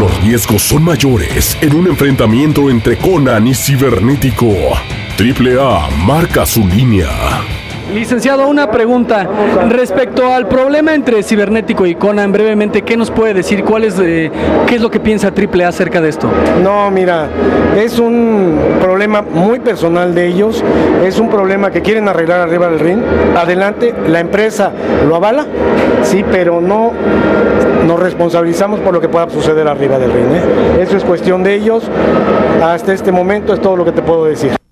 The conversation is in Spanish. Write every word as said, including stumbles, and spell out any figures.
Los riesgos son mayores en un enfrentamiento entre Conan y Cibernético. Triple A marca su línea. Licenciado, una pregunta respecto al problema entre Cibernético y Conan, brevemente, ¿qué nos puede decir? ¿Cuál es, eh, qué es lo que piensa Triple A acerca de esto? No, mira, es un problema muy personal de ellos, es un problema que quieren arreglar arriba del ring. Adelante, la empresa lo avala, sí, pero no nos responsabilizamos por lo que pueda suceder arriba del ring, ¿eh? Eso es cuestión de ellos. Hasta este momento es todo lo que te puedo decir.